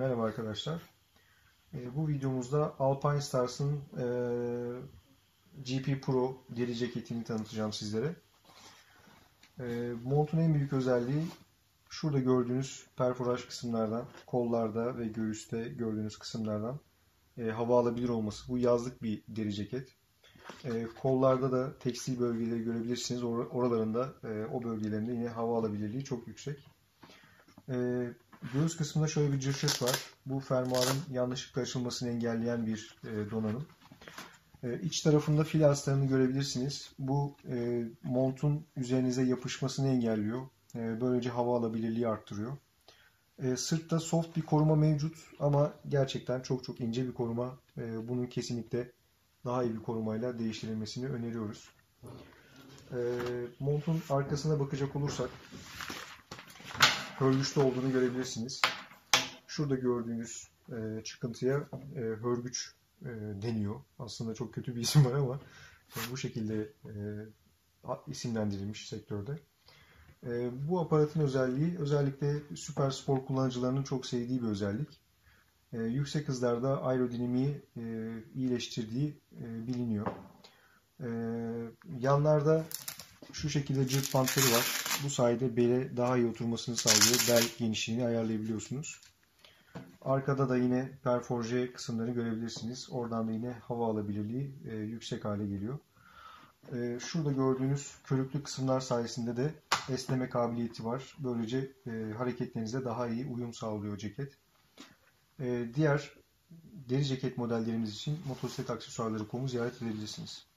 Merhaba arkadaşlar. Bu videomuzda Alpine Stars'ın GP Pro deri ceketini tanıtacağım sizlere. Montun en büyük özelliği şurada gördüğünüz perforaj kısımlardan, kollarda ve göğüste gördüğünüz kısımlardan hava alabilir olması. Bu yazlık bir deri ceket. Kollarda da tekstil bölgeleri görebilirsiniz. Oralarında o bölgelerinde yine hava alabilirliği çok yüksek. Göğüs kısmında şöyle bir cırcırt var. Bu fermuarın yanlışlıkla açılmasını engelleyen bir donanım. İç tarafında fil astarını görebilirsiniz. Bu montun üzerinize yapışmasını engelliyor. Böylece hava alabilirliği arttırıyor. Sırtta soft bir koruma mevcut ama gerçekten çok ince bir koruma. Bunun kesinlikle daha iyi bir korumayla değiştirilmesini öneriyoruz. Montun arkasına bakacak olursak hörgüçlü olduğunu görebilirsiniz. Şurada gördüğünüz çıkıntıya hörgüç deniyor. Aslında çok kötü bir isim var ama bu şekilde isimlendirilmiş sektörde. Bu aparatın özelliği özellikle süper spor kullanıcılarının çok sevdiği bir özellik. Yüksek hızlarda aerodinamiği iyileştirdiği biliniyor. Yanlarda şu şekilde cırt bantları var. Bu sayede bele daha iyi oturmasını sağlıyor. Bel genişliğini ayarlayabiliyorsunuz. Arkada da yine perforje kısımları görebilirsiniz. Oradan da yine hava alabilirliği yüksek hale geliyor. Şurada gördüğünüz körüklü kısımlar sayesinde de esneme kabiliyeti var. Böylece hareketlerinize daha iyi uyum sağlıyor ceket. Diğer deri ceket modellerimiz için motosiklet aksesuarları.com'u ziyaret edebilirsiniz.